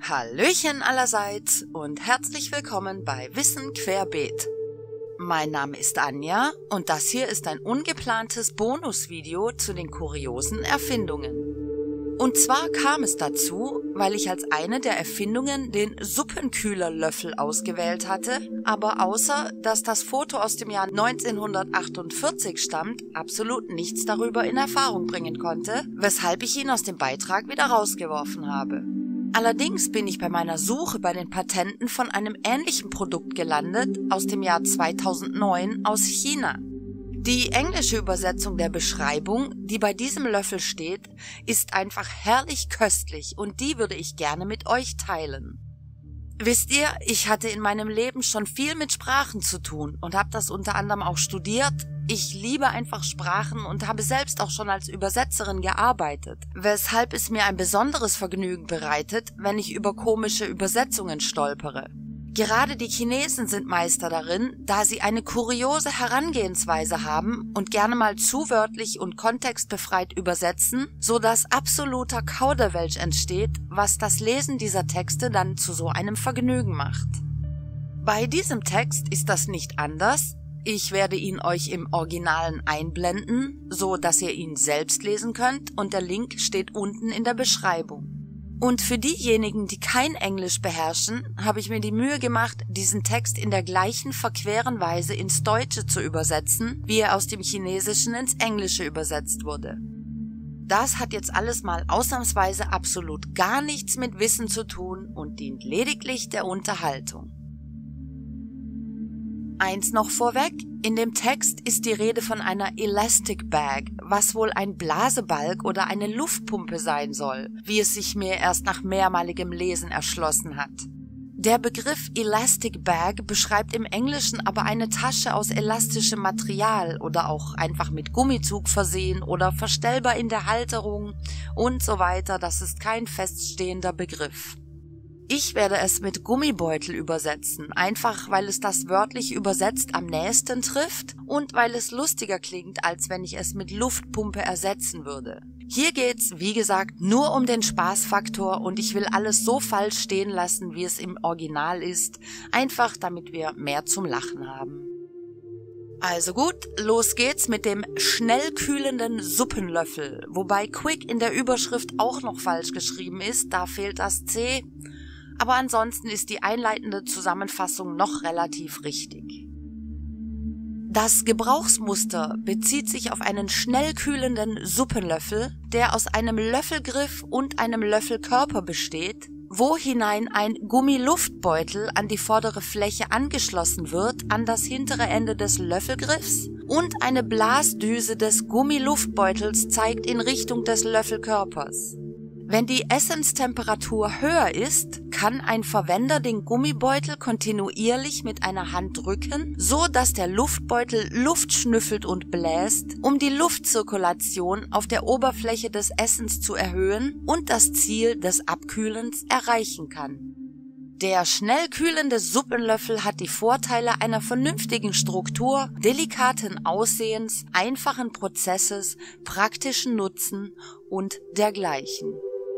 Hallöchen allerseits und herzlich willkommen bei Wissen querbeet. Mein Name ist Anja und das hier ist ein ungeplantes Bonusvideo zu den kuriosen Erfindungen. Und zwar kam es dazu, weil ich als eine der Erfindungen den Suppenkühlerlöffel ausgewählt hatte, aber außer dass das Foto aus dem Jahr 1948 stammt, absolut nichts darüber in Erfahrung bringen konnte, weshalb ich ihn aus dem Beitrag wieder rausgeworfen habe. Allerdings bin ich bei meiner Suche bei den Patenten von einem ähnlichen Produkt gelandet aus dem Jahr 2009 aus China. Die englische Übersetzung der Beschreibung, die bei diesem Löffel steht, ist einfach herrlich köstlich und die würde ich gerne mit euch teilen. Wisst ihr, ich hatte in meinem Leben schon viel mit Sprachen zu tun und habe das unter anderem auch studiert. Ich liebe einfach Sprachen und habe selbst auch schon als Übersetzerin gearbeitet, weshalb es mir ein besonderes Vergnügen bereitet, wenn ich über komische Übersetzungen stolpere. Gerade die Chinesen sind Meister darin, da sie eine kuriose Herangehensweise haben und gerne mal zu wörtlich und kontextbefreit übersetzen, so dass absoluter Kauderwelsch entsteht, was das Lesen dieser Texte dann zu so einem Vergnügen macht. Bei diesem Text ist das nicht anders. Ich werde ihn euch im Originalen einblenden, so dass ihr ihn selbst lesen könnt und der Link steht unten in der Beschreibung. Und für diejenigen, die kein Englisch beherrschen, habe ich mir die Mühe gemacht, diesen Text in der gleichen verqueren Weise ins Deutsche zu übersetzen, wie er aus dem Chinesischen ins Englische übersetzt wurde. Das hat jetzt alles mal ausnahmsweise absolut gar nichts mit Wissen zu tun und dient lediglich der Unterhaltung. Eins noch vorweg, in dem Text ist die Rede von einer Elastic Bag, was wohl ein Blasebalg oder eine Luftpumpe sein soll, wie es sich mir erst nach mehrmaligem Lesen erschlossen hat. Der Begriff Elastic Bag beschreibt im Englischen aber eine Tasche aus elastischem Material oder auch einfach mit Gummizug versehen oder verstellbar in der Halterung und so weiter. Das ist kein feststehender Begriff. Ich werde es mit Gummibeutel übersetzen, einfach weil es das wörtlich übersetzt am nächsten trifft und weil es lustiger klingt, als wenn ich es mit Luftpumpe ersetzen würde. Hier geht's, wie gesagt, nur um den Spaßfaktor und ich will alles so falsch stehen lassen, wie es im Original ist, einfach damit wir mehr zum Lachen haben. Also gut, los geht's mit dem schnell kühlenden Suppenlöffel, wobei Quick in der Überschrift auch noch falsch geschrieben ist, da fehlt das C. Aber ansonsten ist die einleitende Zusammenfassung noch relativ richtig. Das Gebrauchsmuster bezieht sich auf einen schnell kühlenden Suppenlöffel, der aus einem Löffelgriff und einem Löffelkörper besteht, wo hinein ein Gummiluftbeutel an die vordere Fläche angeschlossen wird, an das hintere Ende des Löffelgriffs, und eine Blasdüse des Gummiluftbeutels zeigt in Richtung des Löffelkörpers. Wenn die Essenstemperatur höher ist, kann ein Verwender den Gummibeutel kontinuierlich mit einer Hand drücken, so dass der Luftbeutel Luft schnüffelt und bläst, um die Luftzirkulation auf der Oberfläche des Essens zu erhöhen und das Ziel des Abkühlens erreichen kann. Der schnell kühlende Suppenlöffel hat die Vorteile einer vernünftigen Struktur, delikaten Aussehens, einfachen Prozesses, praktischen Nutzen und dergleichen.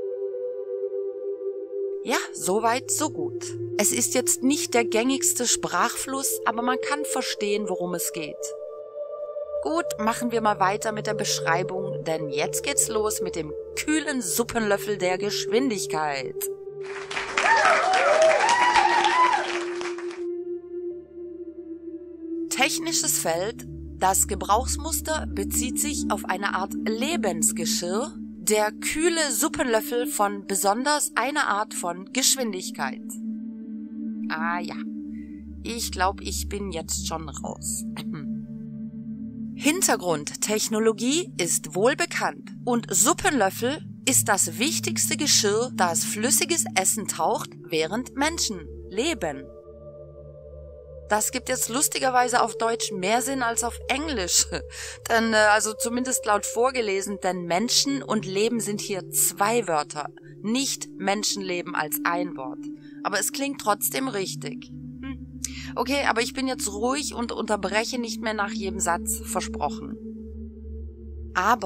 Ja, soweit, so gut. Es ist jetzt nicht der gängigste Sprachfluss, aber man kann verstehen, worum es geht. Gut, machen wir mal weiter mit der Beschreibung, denn jetzt geht's los mit dem kühlen Suppenlöffel der Geschwindigkeit. Technisches Feld. Das Gebrauchsmuster bezieht sich auf eine Art Lebensgeschirr, der kühle Suppenlöffel von besonders einer Art von Geschwindigkeit. Ah ja, ich glaube, ich bin jetzt schon raus. Hintergrundtechnologie ist wohlbekannt und Suppenlöffel ist das wichtigste Geschirr, das flüssiges Essen taucht, während Menschen leben. Das gibt jetzt lustigerweise auf Deutsch mehr Sinn als auf Englisch. Denn, also zumindest laut vorgelesen, denn Menschen und Leben sind hier zwei Wörter, nicht Menschenleben als ein Wort. Aber es klingt trotzdem richtig. Okay, aber ich bin jetzt ruhig und unterbreche nicht mehr nach jedem Satz, versprochen. Aber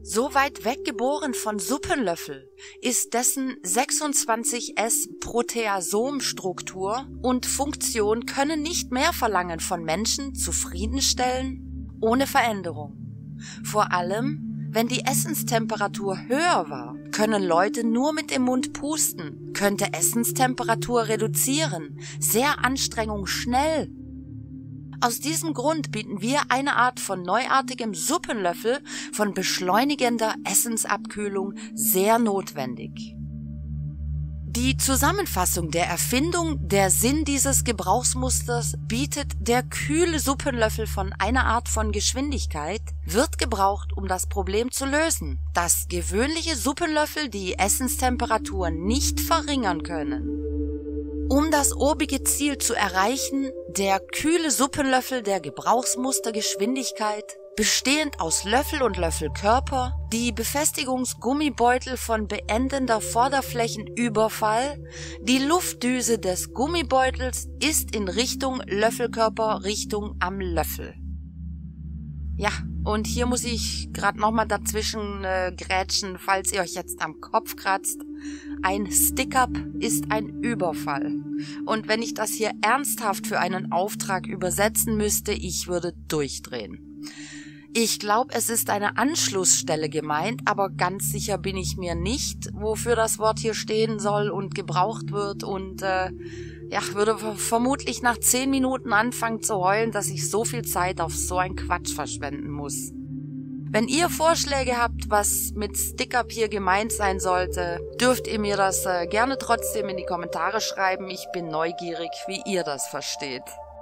So weit weg geboren von Suppenlöffel ist dessen 26S Proteasomstruktur und Funktion können nicht mehr verlangen von Menschen zufriedenstellen ohne Veränderung. Vor allem, wenn die Essenstemperatur höher war, können Leute nur mit dem Mund pusten, könnte Essenstemperatur reduzieren, sehr Anstrengung schnell. Aus diesem Grund bieten wir eine Art von neuartigem Suppenlöffel von beschleunigender Essensabkühlung sehr notwendig. Die Zusammenfassung der Erfindung, der Sinn dieses Gebrauchsmusters bietet der kühle Suppenlöffel von einer Art von Geschwindigkeit, wird gebraucht, um das Problem zu lösen, dass gewöhnliche Suppenlöffel die Essenstemperatur nicht verringern können. Um das obige Ziel zu erreichen, der kühle Suppenlöffel der Gebrauchsmustergeschwindigkeit, bestehend aus Löffel und Löffelkörper, die Befestigungsgummibeutel von beendender Vorderflächenüberfall, die Luftdüse des Gummibeutels ist in Richtung Löffelkörper, Richtung am Löffel. Ja, und hier muss ich gerade nochmal dazwischen grätschen, falls ihr euch jetzt am Kopf kratzt. Ein Stick-up ist ein Überfall. Und wenn ich das hier ernsthaft für einen Auftrag übersetzen müsste, ich würde durchdrehen. Ich glaube, es ist eine Anschlussstelle gemeint, aber ganz sicher bin ich mir nicht, wofür das Wort hier stehen soll und gebraucht wird und würde vermutlich nach 10 Minuten anfangen zu heulen, dass ich so viel Zeit auf so einen Quatsch verschwenden muss. Wenn ihr Vorschläge habt, was mit Stick-up hier gemeint sein sollte, dürft ihr mir das gerne trotzdem in die Kommentare schreiben. Ich bin neugierig, wie ihr das versteht.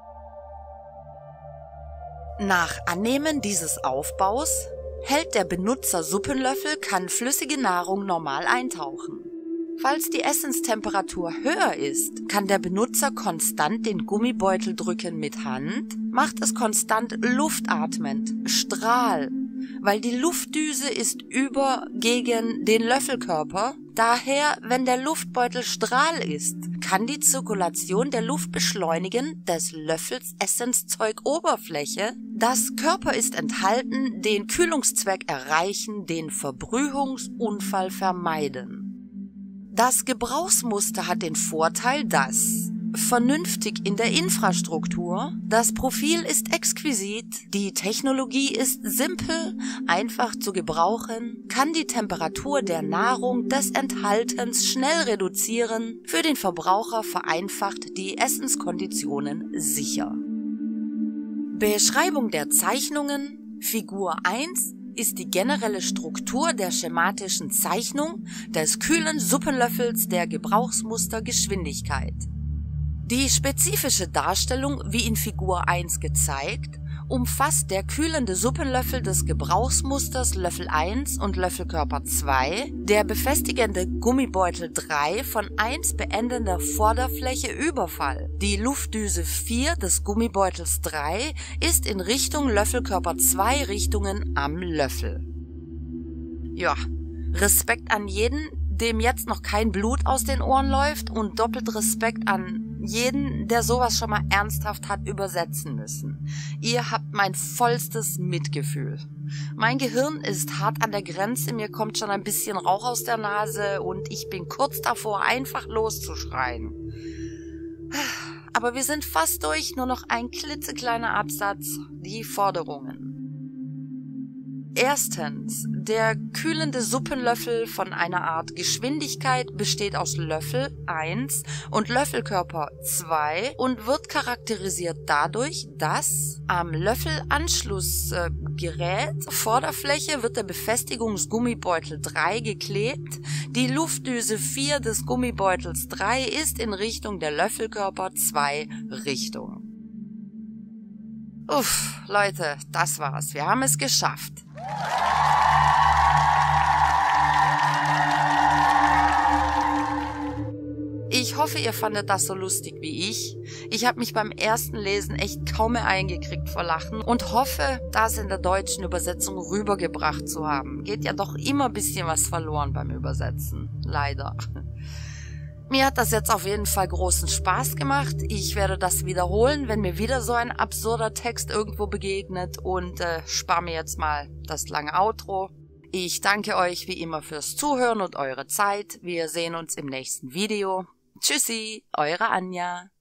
Nach Annehmen dieses Aufbaus hält der Benutzer Suppenlöffel, kann flüssige Nahrung normal eintauchen. Falls die Essenstemperatur höher ist, kann der Benutzer konstant den Gummibeutel drücken mit Hand, macht es konstant luftatmend, Strahl, weil die Luftdüse ist über gegen den Löffelkörper. Daher, wenn der Luftbeutel Strahl ist, kann die Zirkulation der Luft beschleunigen des Löffels Essenszeug-Oberfläche. Das Körper ist enthalten, den Kühlungszweck erreichen, den Verbrühungsunfall vermeiden. Das Gebrauchsmuster hat den Vorteil, dass vernünftig in der Infrastruktur, das Profil ist exquisit, die Technologie ist simpel, einfach zu gebrauchen, kann die Temperatur der Nahrung des Enthaltens schnell reduzieren, für den Verbraucher vereinfacht die Essenskonditionen sicher. Beschreibung der Zeichnungen: Figur 1 ist die generelle Struktur der schematischen Zeichnung des kühlen Suppenlöffels der Gebrauchsmustergeschwindigkeit. Die spezifische Darstellung, wie in Figur 1 gezeigt, umfasst der kühlende Suppenlöffel des Gebrauchsmusters Löffel 1 und Löffelkörper 2, der befestigende Gummibeutel 3 von 1 beendender Vorderfläche Überfall. Die Luftdüse 4 des Gummibeutels 3 ist in Richtung Löffelkörper 2 Richtungen am Löffel. Ja, Respekt an jeden, dem jetzt noch kein Blut aus den Ohren läuft, und doppelt Respekt an jeden, der sowas schon mal ernsthaft hat übersetzen müssen. Ihr habt mein vollstes Mitgefühl. Mein Gehirn ist hart an der Grenze, mir kommt schon ein bisschen Rauch aus der Nase und ich bin kurz davor, einfach loszuschreien. Aber wir sind fast durch, nur noch ein klitzekleiner Absatz, die Forderungen. Erstens, der kühlende Suppenlöffel von einer Art Geschwindigkeit besteht aus Löffel 1 und Löffelkörper 2 und wird charakterisiert dadurch, dass am Löffelanschlussgerät Vorderfläche wird der Befestigungsgummibeutel 3 geklebt, die Luftdüse 4 des Gummibeutels 3 ist in Richtung der Löffelkörper 2 Richtung. Uff, Leute, das war's. Wir haben es geschafft. Ich hoffe, ihr fandet das so lustig wie ich. Ich habe mich beim ersten Lesen echt kaum mehr eingekriegt vor Lachen und hoffe, das in der deutschen Übersetzung rübergebracht zu haben. Geht ja doch immer ein bisschen was verloren beim Übersetzen. Leider. Mir hat das jetzt auf jeden Fall großen Spaß gemacht. Ich werde das wiederholen, wenn mir wieder so ein absurder Text irgendwo begegnet, und spare mir jetzt mal das lange Outro. Ich danke euch wie immer fürs Zuhören und eure Zeit. Wir sehen uns im nächsten Video. Tschüssi, eure Anja.